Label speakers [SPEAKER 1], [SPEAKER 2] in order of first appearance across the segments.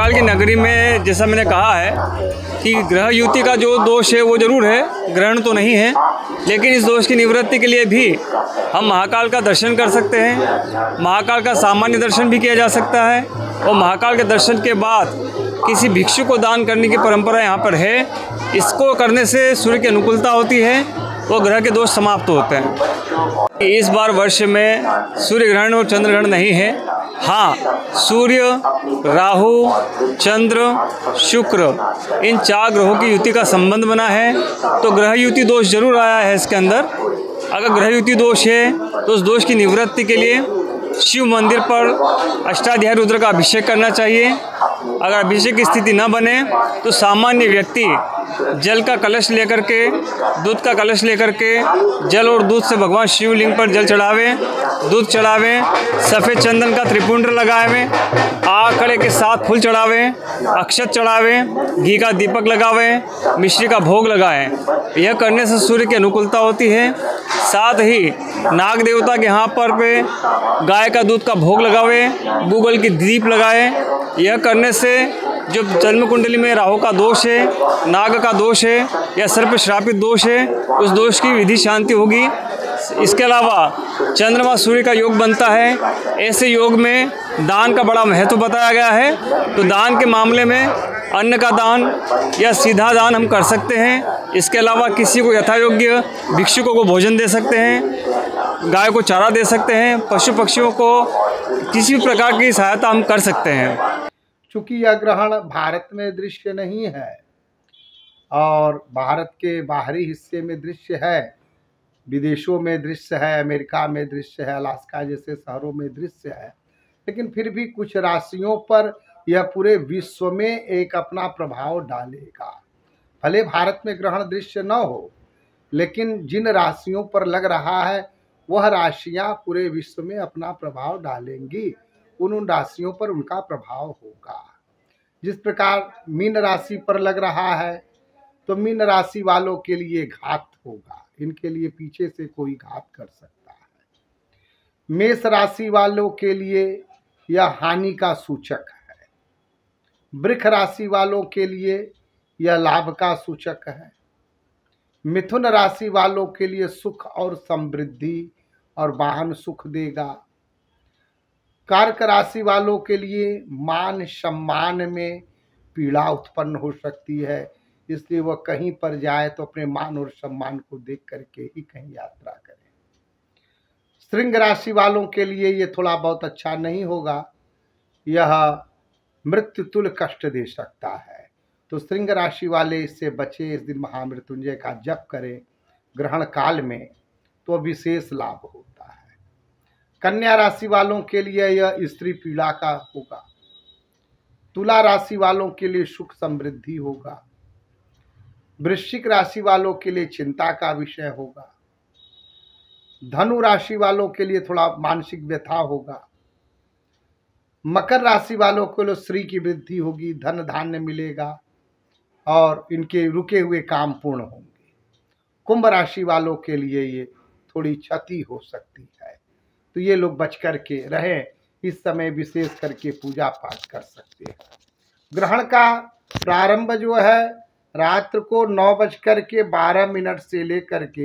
[SPEAKER 1] महाकाल की नगरी में जैसा मैंने कहा है कि ग्रह युति का जो दोष है वो ज़रूर है, ग्रहण तो नहीं है, लेकिन इस दोष की निवृत्ति के लिए भी हम महाकाल का दर्शन कर सकते हैं। महाकाल का सामान्य दर्शन भी किया जा सकता है और महाकाल के दर्शन के बाद किसी भिक्षु को दान करने की परंपरा यहाँ पर है। इसको करने से सूर्य की अनुकूलता होती है, वो ग्रह के दोष समाप्त होते हैं। इस बार वर्ष में सूर्य ग्रहण और चंद्र ग्रहण नहीं है। हाँ, सूर्य, राहु, चंद्र, शुक्र इन 4 ग्रहों की युति का संबंध बना है, तो ग्रह युति दोष जरूर आया है इसके अंदर। अगर ग्रह युति दोष है तो उस दोष की निवृत्ति के लिए शिव मंदिर पर अष्टाध्यायी रुद्र का अभिषेक करना चाहिए। अगर अभिषेक की स्थिति न बने तो सामान्य व्यक्ति जल का कलश लेकर के, दूध का कलश लेकर के जल और दूध से भगवान शिवलिंग पर जल चढ़ावे, दूध चढ़ावे, सफ़ेद चंदन का त्रिपुंड लगावे, आकड़े के 7 फूल चढ़ावे, अक्षत चढ़ावे, घी का दीपक लगावे, मिश्री का भोग लगाएं। यह करने से सूर्य की अनुकूलता होती है। साथ ही नाग देवता के यहाँ पर पे गाय का दूध का भोग लगावे, गूगल की दीप लगाए। यह करने से जो जन्म कुंडली में राहु का दोष है, नाग का दोष है या सर्प श्रापित दोष है, उस दोष की विधि शांति होगी। इसके अलावा चंद्रमा सूर्य का योग बनता है। ऐसे योग में दान का बड़ा महत्व बताया गया है। तो दान के मामले में अन्न का दान या सीधा दान हम कर सकते हैं। इसके अलावा किसी को यथायोग्य भिक्षुकों को भोजन दे सकते हैं, गाय को चारा दे सकते हैं, पशु पक्षियों को किसी भी प्रकार की सहायता हम कर सकते हैं।
[SPEAKER 2] चूँकि यह ग्रहण भारत में दृश्य नहीं है और भारत के बाहरी हिस्से में दृश्य है, विदेशों में दृश्य है, अमेरिका में दृश्य है, अलास्का जैसे शहरों में दृश्य है, लेकिन फिर भी कुछ राशियों पर यह पूरे विश्व में एक अपना प्रभाव डालेगा। भले भारत में ग्रहण दृश्य न हो, लेकिन जिन राशियों पर लग रहा है वह राशियां पूरे विश्व में अपना प्रभाव डालेंगी। उन राशियों पर उनका प्रभाव होगा। जिस प्रकार मीन राशि पर लग रहा है तो मीन राशि वालों के लिए घात होगा, इनके लिए पीछे से कोई घात कर सकता है। मेष राशि वालों के लिए यह हानि का सूचक है। वृष राशि वालों के लिए यह लाभ का सूचक है। मिथुन राशि वालों के लिए सुख और समृद्धि और वाहन सुख देगा। कर्क राशि वालों के लिए मान सम्मान में पीड़ा उत्पन्न हो सकती है, इसलिए वह कहीं पर जाए तो अपने मान और सम्मान को देख करके ही कहीं यात्रा करें। सिंह राशि वालों के लिए ये थोड़ा बहुत अच्छा नहीं होगा, यह मृत्यु तुल्य कष्ट दे सकता है। तो सिंह राशि वाले इससे बचे, इस दिन महामृत्युंजय का जप करें ग्रहण काल में, तो विशेष लाभ होता है। कन्या राशि वालों के लिए यह स्त्री पीड़ा का होगा। तुला राशि वालों के लिए सुख समृद्धि होगा। वृश्चिक राशि वालों के लिए चिंता का विषय होगा। धनु राशि वालों के लिए थोड़ा मानसिक व्यथा होगा। मकर राशि वालों को लिए श्री की वृद्धि होगी, धन धान्य मिलेगा और इनके रुके हुए काम पूर्ण होंगे। कुंभ राशि वालों के लिए ये थोड़ी क्षति हो सकती है, तो ये लोग बच कर के रहें। इस समय विशेष करके पूजा पाठ कर सकते हैं। ग्रहण का प्रारंभ जो है रात्र को 9:12 से लेकर के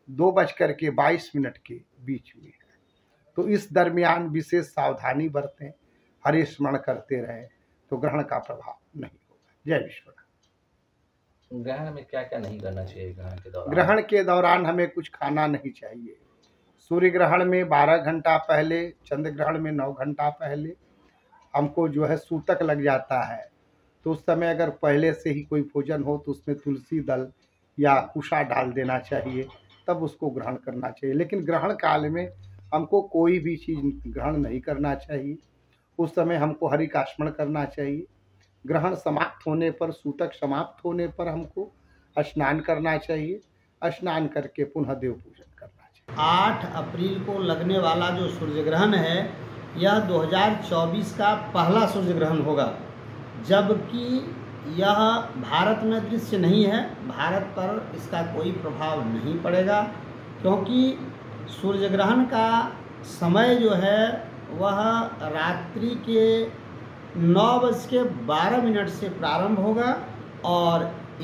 [SPEAKER 2] 2:22 के बीच में है, तो इस दरमियान विशेष सावधानी बरतें, हरे स्मरण करते रहें, तो ग्रहण का प्रभाव नहीं होगा। जय विश्वनाथ।
[SPEAKER 3] ग्रहण में क्या क्या नहीं करना चाहिए?
[SPEAKER 2] ग्रहण के दौरान हमें कुछ खाना नहीं चाहिए। सूर्य ग्रहण में 12 घंटा पहले, चंद्र ग्रहण में 9 घंटा पहले हमको जो है सूतक लग जाता है, तो उस समय अगर पहले से ही कोई भोजन हो तो उसमें तुलसी दल या कुशा डाल देना चाहिए, तब उसको ग्रहण करना चाहिए। लेकिन ग्रहण काल में हमको कोई भी चीज़ ग्रहण नहीं करना चाहिए। उस समय हमको हरि का स्मरण करना चाहिए। ग्रहण समाप्त होने पर, सूतक समाप्त होने पर हमको स्नान करना चाहिए। स्नान करके पुनः देव पूजन करना चाहिए।
[SPEAKER 4] 8 अप्रैल को लगने वाला जो सूर्य ग्रहण है यह 2024 का पहला सूर्य ग्रहण होगा, जबकि यह भारत में दृश्य नहीं है। भारत पर इसका कोई प्रभाव नहीं पड़ेगा, क्योंकि सूर्य ग्रहण का समय जो है वह रात्रि के 9:12 से प्रारंभ होगा और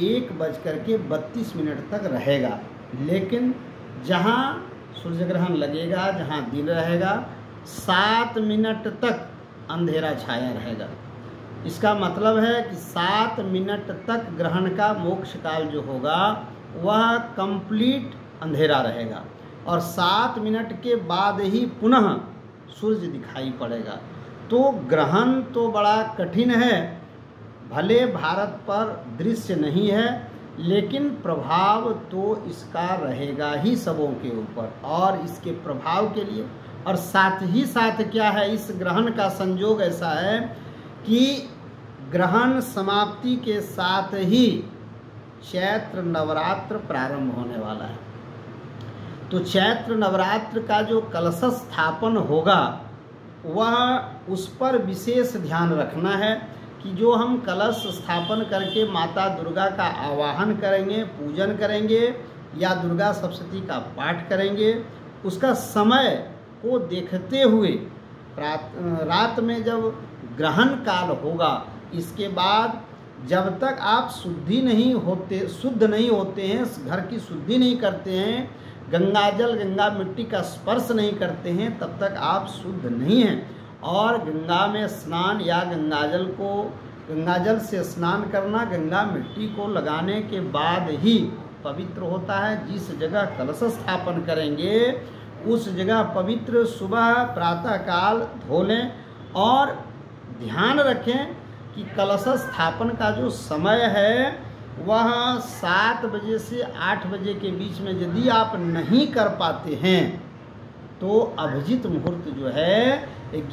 [SPEAKER 4] 1:32 तक रहेगा। लेकिन जहाँ सूर्य ग्रहण लगेगा, जहाँ दिन रहेगा, 7 मिनट तक अंधेरा छाया रहेगा। इसका मतलब है कि 7 मिनट तक ग्रहण का मोक्ष काल जो होगा वह कंप्लीट अंधेरा रहेगा और 7 मिनट के बाद ही पुनः सूर्य दिखाई पड़ेगा। तो ग्रहण तो बड़ा कठिन है, भले भारत पर दृश्य नहीं है लेकिन प्रभाव तो इसका रहेगा ही सबों के ऊपर। और इसके प्रभाव के लिए और साथ ही साथ क्या है, इस ग्रहण का संयोग ऐसा है कि ग्रहण समाप्ति के साथ ही चैत्र नवरात्र प्रारंभ होने वाला है। तो चैत्र नवरात्र का जो कलश स्थापन होगा वह उस पर विशेष ध्यान रखना है कि जो हम कलश स्थापन करके माता दुर्गा का आवाहन करेंगे, पूजन करेंगे या दुर्गा सप्तशती का पाठ करेंगे, उसका समय को देखते हुए रात में जब ग्रहण काल होगा, इसके बाद जब तक आप शुद्ध नहीं होते हैं, घर की शुद्धि नहीं करते हैं, गंगाजल गंगा मिट्टी का स्पर्श नहीं करते हैं, तब तक आप शुद्ध नहीं हैं। और गंगा में स्नान या गंगाजल से स्नान करना, गंगा मिट्टी को लगाने के बाद ही पवित्र होता है। जिस जगह कलश स्थापन करेंगे उस जगह पवित्र सुबह प्रातःकाल धो लें और ध्यान रखें कि कलश स्थापन का जो समय है वह 7 बजे से 8 बजे के बीच में यदि आप नहीं कर पाते हैं तो अभिजित मुहूर्त जो है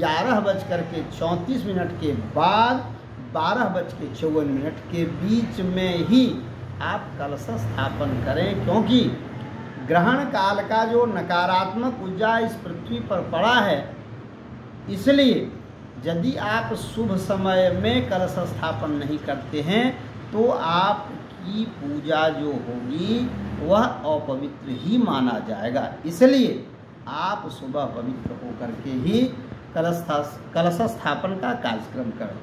[SPEAKER 4] 11:34 के बाद 12:54 के बीच में ही आप कलश स्थापन करें, क्योंकि ग्रहण काल का जो नकारात्मक ऊर्जा इस पृथ्वी पर पड़ा है, इसलिए यदि आप शुभ समय में कलश स्थापन नहीं करते हैं तो आपकी पूजा जो होगी वह अपवित्र ही माना जाएगा। इसलिए आप सुबह पवित्र होकर के ही कलश स्थापन का कार्यक्रम करें।